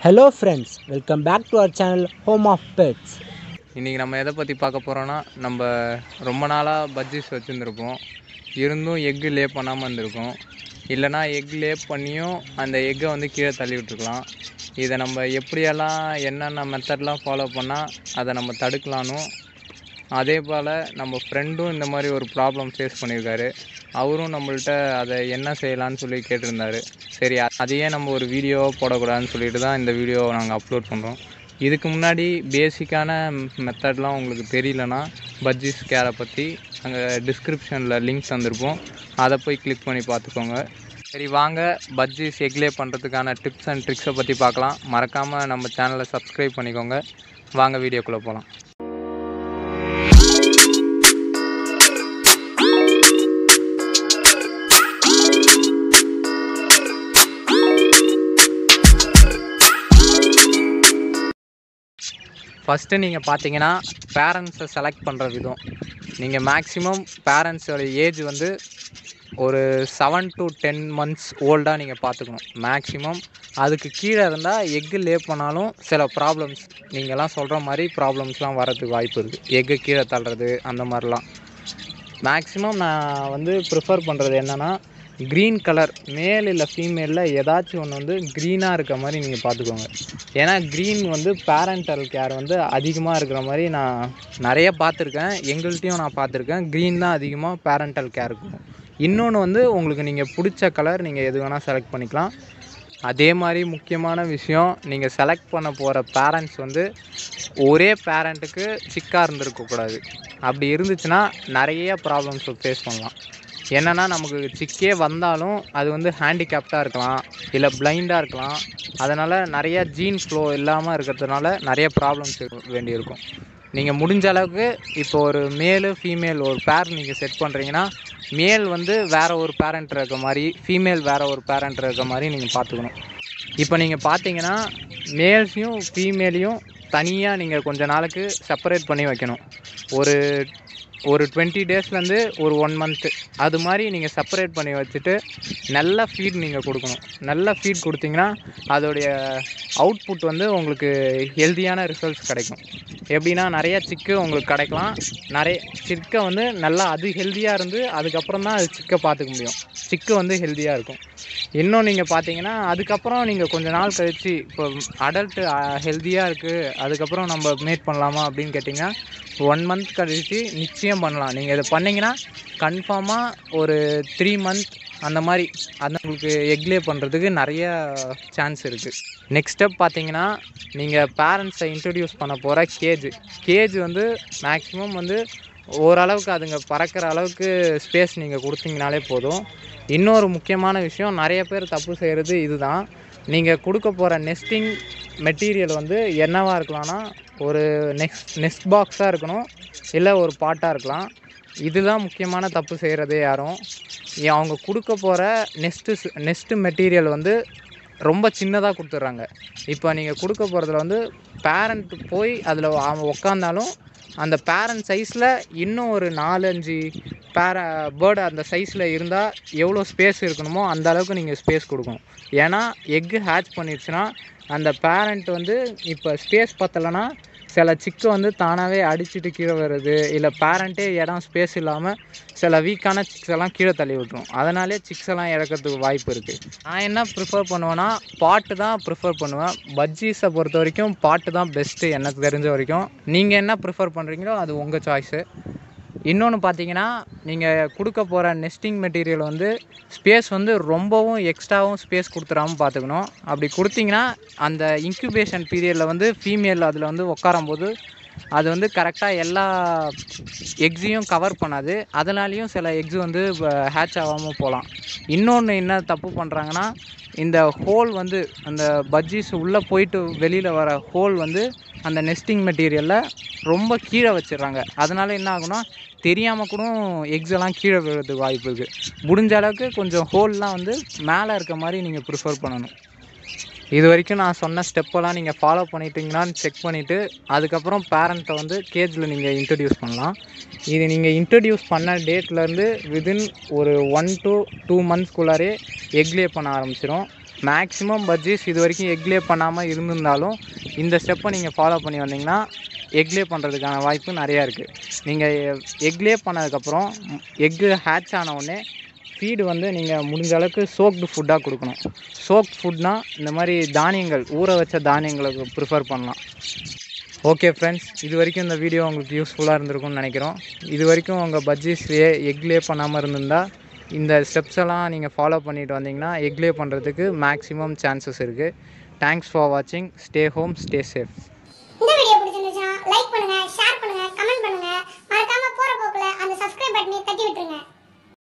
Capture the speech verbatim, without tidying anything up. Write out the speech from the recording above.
Hello friends, welcome back to our channel Home of Pets. இன்றைக்கி நம்ம எதை பற்றி பார்க்க போகிறோன்னா, நம்ம ரொம்ப நாளாக பஜ்ஜீஸ் வச்சுருந்துருப்போம். இருந்தும் எக்கு லே பண்ணாமல் இருந்திருக்கும். இல்லைனா எக் லே பண்ணியும் அந்த எக்கை வந்து கீழே தள்ளி விட்டுருக்கலாம். இதை நம்ம எப்படியெல்லாம் என்னென்ன மெத்தட்லாம் ஃபாலோ பண்ணால் அதை நம்ம தடுக்கலானும், அதே போல் நம்ம ஃப்ரெண்டும் இந்த மாதிரி ஒரு ப்ராப்ளம் ஃபேஸ் பண்ணியிருக்காரு. அவரும் நம்மள்கிட்ட அதை என்ன செய்யலான்னு சொல்லி கேட்டிருந்தாரு. சரி, அதையே நம்ம ஒரு வீடியோவாக போடக்கூடாதுன்னு சொல்லிட்டு தான் இந்த வீடியோவை நாங்கள் அப்லோட் பண்ணுறோம். இதுக்கு முன்னாடி பேசிக்கான மெத்தட்லாம் உங்களுக்கு தெரியலனா பஜ்ஜீஸ் கேரை பற்றி அங்கே டிஸ்கிரிப்ஷனில் லிங்க் தந்திருப்போம், அதை போய் கிளிக் பண்ணி பார்த்துக்கோங்க. சரி, வாங்க பஜ்ஜீஸ் எக்லே பண்ணுறதுக்கான டிப்ஸ் அண்ட் ட்ரிக்ஸை பற்றி பார்க்கலாம். மறக்காமல் நம்ம சேனலை சப்ஸ்கிரைப் பண்ணிக்கோங்க. வாங்க வீடியோக்குள்ளே போகலாம். ஃபஸ்ட்டு நீங்கள் பார்த்தீங்கன்னா பேரண்ட்ஸை செலக்ட் பண்ணுற விதம். நீங்கள் மேக்ஸிமம் பேரண்ட்ஸோட ஏஜ் வந்து ஒரு செவன் டு டென் மந்த்ஸ் ஓல்டாக நீங்கள் பார்த்துக்கணும் மேக்ஸிமம். அதுக்கு கீழே இருந்தால் எக்கு லே பண்ணாலும் சில ப்ராப்ளம்ஸ் நீங்கள்லாம் சொல்கிற மாதிரி ப்ராப்ளம்ஸ்லாம் வரதுக்கு வாய்ப்பு இருக்குது. எக்கு கீழே தள்ளுறது அந்த மாதிரிலாம். மேக்ஸிமம் நான் வந்து ப்ரிஃபர் பண்ணுறது என்னென்னா, க்ரீன் கலர் மேல் இல்லை ஃபீமேலில் ஏதாச்சும் ஒன்று வந்து க்ரீனாக இருக்க மாதிரி நீங்கள் பார்த்துக்கோங்க. ஏன்னா க்ரீன் வந்து பேரண்டல் கேர் வந்து அதிகமாக இருக்கிற மாதிரி நான் நிறைய பார்த்துருக்கேன். எங்கள்கிட்டையும் நான் பார்த்துருக்கேன். க்ரீன் தான் அதிகமாக பேரண்டல் கேர் இருக்கும். இன்னொன்று வந்து உங்களுக்கு நீங்கள் பிடிச்ச கலர் நீங்கள் எது வேணால் செலக்ட் பண்ணிக்கலாம். அதே மாதிரி முக்கியமான விஷயம், நீங்கள் செலக்ட் பண்ண போகிற பேரண்ட்ஸ் வந்து ஒரே பேரண்ட்டுக்கு சிக்காக இருந்திருக்கக்கூடாது. அப்படி இருந்துச்சுன்னா நிறைய ப்ராப்ளம்ஸ் ஃபேஸ் பண்ணலாம். என்னென்னா, நமக்கு சிக்கே வந்தாலும் அது வந்து ஹேண்டிகேப்டாக இருக்கலாம், இல்லை பிளைண்டாக இருக்கலாம். அதனால் நிறையா ஜீன் ஃப்ளோ இல்லாமல் இருக்கிறதுனால நிறைய ப்ராப்ளம்ஸ் வேண்டியிருக்கும். நீங்கள் முடிஞ்ச அளவுக்கு இப்போ ஒரு மேலு ஃபீமேல் ஒரு பேர் நீங்கள் செட் பண்ணுறீங்கன்னா, மேல் வந்து வேறு ஒரு பேரண்ட் இருக்க மாதிரி, ஃபீமேல் வேறு ஒரு பேரண்ட் இருக்க மாதிரி நீங்கள் பார்த்துக்கணும். இப்போ நீங்கள் பார்த்தீங்கன்னா மேல்ஸையும் ஃபீமேலையும் தனியாக நீங்கள் கொஞ்ச நாளுக்கு செப்பரேட் பண்ணி வைக்கணும். ஒரு ஒரு டுவெண்ட்டி டேஸ்லேருந்து ஒரு ஒன் மந்த்து அது மாதிரி நீங்கள் செப்பரேட் பண்ணி வச்சுட்டு நல்ல ஃபீட் நீங்கள் கொடுக்கணும். நல்ல ஃபீட் கொடுத்தீங்கன்னா அதோடைய அவுட்புட் வந்து உங்களுக்கு ஹெல்த்தியான ரிசல்ட்ஸ் கிடைக்கும். எப்படின்னா, நிறையா சிக்கு உங்களுக்கு கிடைக்கலாம். நிறைய சிக்கை வந்து நல்லா அது ஹெல்த்தியாக இருந்து அதுக்கப்புறம் தான் அது சிக்கை பார்த்துக்க முடியும். சிக்கு வந்து ஹெல்த்தியாக இருக்கும். இன்னும் நீங்கள் பார்த்தீங்கன்னா அதுக்கப்புறம் நீங்கள் கொஞ்சம் நாள் கழித்து இப்போ அடல்ட்டு ஹெல்த்தியாக இருக்குது, அதுக்கப்புறம் நம்ம மேட் பண்ணலாமா அப்படின்னு கேட்டிங்கன்னா, ஒன் மந்த் கழித்து நிச்சயம் பண்ணலாம். நீங்கள் இதை பண்ணிங்கன்னா கன்ஃபார்மாக ஒரு த்ரீ மந்த் அந்த மாதிரி அது உங்களுக்கு எக்லே பண்ணுறதுக்கு நிறைய சான்ஸ் இருக்குது. நெக்ஸ்ட் ஸ்டெப் பார்த்தீங்கன்னா, நீங்கள் பேரண்ட்ஸை இன்ட்ரடியூஸ் பண்ண போகிற கேஜ் கேஜ் வந்து மேக்ஸிமம் வந்து ஓரளவுக்கு அதுங்க பறக்கிற அளவுக்கு ஸ்பேஸ் நீங்கள் கொடுத்தீங்கனாலே போதும். இன்னொரு முக்கியமான விஷயம், நிறைய பேர் தப்பு செய்கிறது இதுதான். நீங்கள் கொடுக்க போகிற நெஸ்டிங் மெட்டீரியல் வந்து என்னவாக இருக்கலாம்னா, ஒரு நெக்ஸ்ட் நெஸ்ட் பாக்ஸாக இருக்கணும், இல்லை ஒரு பாட்டாக இருக்கலாம். இதுதான் முக்கியமான தப்பு செய்கிறதே யாரும். அவங்க கொடுக்க போகிற நெஸ்ட்டு நெஸ்ட்டு மெட்டீரியல் வந்து ரொம்ப சின்னதாக கொடுத்துட்றாங்க. இப்போ நீங்கள் கொடுக்க போகிறதுல வந்து பேரண்ட் போய் அதில் அவன் உக்காந்தாலும் அந்த பேரண்ட் சைஸில் இன்னும் ஒரு நாலு அஞ்சு பேர பேர்டு அந்த சைஸில் இருந்தால் எவ்வளோ ஸ்பேஸ் இருக்கணுமோ அந்த அளவுக்கு நீங்கள் ஸ்பேஸ் கொடுக்கணும். ஏன்னா எக்கு ஹேட்ச் பண்ணிடுச்சுன்னா அந்த பேரண்ட் வந்து இப்போ ஸ்பேஸ் பத்தலைன்னா சில சிக்கு வந்து தானாகவே அடிச்சுட்டு கீழே வருது, இல்லை பேரண்ட்டே இடம் ஸ்பேஸ் இல்லாமல் சில வீக்கான சிக்ஸ் எல்லாம் கீழே தள்ளி விட்டுரும். அதனாலே சிக்ஸ் எல்லாம் இறக்கிறதுக்கு வாய்ப்பு இருக்குது. நான் என்ன ப்ரிஃபர் பண்ணுவேன்னா, பாட்டு தான் ப்ரிஃபர் பண்ணுவேன். பஜ்ஜீஸை பொறுத்த வரைக்கும் பாட்டு தான் பெஸ்ட்டு எனக்கு தெரிஞ்ச வரைக்கும். நீங்கள் என்ன ப்ரிஃபர் பண்ணுறீங்களோ அது உங்கள் சாய்ஸு. இன்னொன்று பார்த்தீங்கன்னா, நீங்கள் கொடுக்க போகிற நெஸ்டிங் மெட்டீரியல் வந்து ஸ்பேஸ் வந்து ரொம்பவும் எக்ஸ்ட்ராவும் ஸ்பேஸ் கொடுத்துடாமல் பார்த்துக்கணும். அப்படி கொடுத்தீங்கன்னா அந்த இன்குபேஷன் பீரியடில் வந்து ஃபீமேல் அதில் வந்து உட்காரும்போது அது வந்து கரெக்டாக எல்லா எக்ஸையும் கவர் பண்ணாது. அதனாலேயும் சில எக்ஸு வந்து ஹேட்ச் ஆகாமல் போகலாம். இன்னொன்று என்ன தப்பு பண்ணுறாங்கன்னா, இந்த ஹோல் வந்து அந்த பஜ்ஜீஸ் உள்ளே போயிட்டு வெளியில் வர ஹோல் வந்து அந்த நெஸ்டிங் மெட்டீரியலில் ரொம்ப கீழே வச்சிடுறாங்க. அதனால் என்ன ஆகுனா, தெரியாமல் கூட எக்ஸ் எல்லாம் கீழே விழுறதுக்கு வாய்ப்பு இருக்குது. முடிஞ்ச அளவுக்கு கொஞ்சம் ஹோல்லாம் வந்து மேலே இருக்க மாதிரி நீங்கள் ப்ரிஃபர் பண்ணணும். இது வரைக்கும் நான் சொன்ன ஸ்டெப்பெல்லாம் நீங்கள் ஃபாலோ பண்ணிட்டீங்கன்னான்னு செக் பண்ணிவிட்டு அதுக்கப்புறம் பேரண்ட்டை வந்து கேஜில் நீங்கள் இன்ட்ரடியூஸ் பண்ணலாம். இது நீங்கள் இன்ட்ரடியூஸ் பண்ண டேட்லேருந்து விதின் ஒரு ஒன் டு டூ மந்த்ஸ்குள்ளாரே எக் லே பண்ண ஆரம்பிச்சிடும். மேக்ஸிமம் பஜ்ஜீஸ் இது வரைக்கும் எக்லே பண்ணாமல் இருந்திருந்தாலும் இந்த ஸ்டெப்பை நீங்கள் ஃபாலோ பண்ணி வந்தீங்கன்னா எக்லே பண்ணுறதுக்கான வாய்ப்பு நிறையா இருக்குது. நீங்கள் எக்லே பண்ணதுக்கப்புறம் எக்கு ஹேட்ச் ஆன உடனே ஃபீடு வந்து நீங்கள் முடிஞ்ச அளவுக்கு சோக்டு ஃபுட்டாக கொடுக்கணும். சோக்ட் ஃபுட்னால் இந்த மாதிரி தானியங்கள், ஊற வச்ச தானியங்களுக்கு ப்ரிஃபர் பண்ணலாம். ஓகே ஃப்ரெண்ட்ஸ், இது வரைக்கும் இந்த வீடியோ உங்களுக்கு யூஸ்ஃபுல்லாக இருந்திருக்கும்னு நினைக்கிறோம். இது வரைக்கும் உங்கள் பஜ்ஜீஸ்லேயே எக்லே பண்ணாமல் இருந்திருந்தால் இந்த ஸ்டெப்ஸ் எல்லாம் நீங்கள் ஃபாலோ பண்ணிட்டு வந்தீங்கன்னா எக்லே பண்ணுறதுக்கு மேக்ஸிமம் சான்சஸ் இருக்குது. தேங்க்ஸ் ஃபார் வாட்சிங். Stay home, stay safe.